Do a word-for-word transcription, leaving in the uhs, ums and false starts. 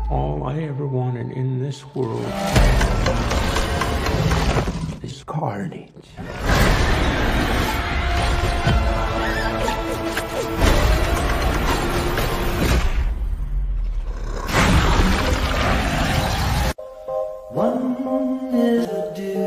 All I ever wanted in this world is carnage. One is a dude.